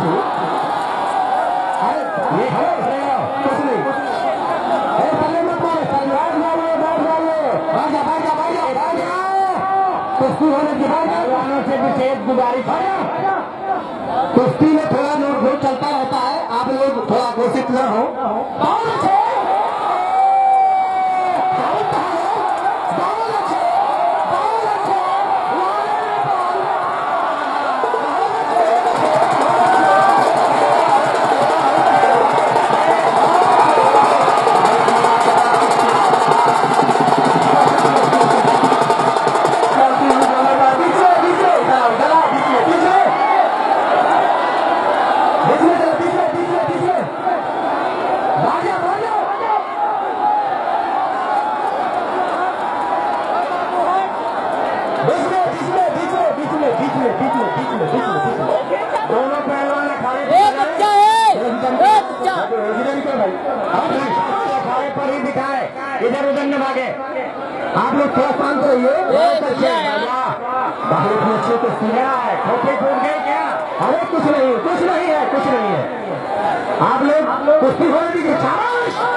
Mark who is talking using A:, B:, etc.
A: कुश्ती होने के बाद पहलवानों से विशेष गुजारिश है, कुश्ती में थोड़ा नोट चलता रहता है, आप लोग थोड़ा घोषित न हो। दोनों पहलवान अखाड़े पर ही दिखाए, इधर उधर न भागे। आप लोग थोड़ा शांत रहिए। बहुत अच्छे तो सीधा है, खोपड़ी टूट गई क्या? अरे कुछ नहीं है, कुछ नहीं है। आप लोग कुश्ती होने दीजिए।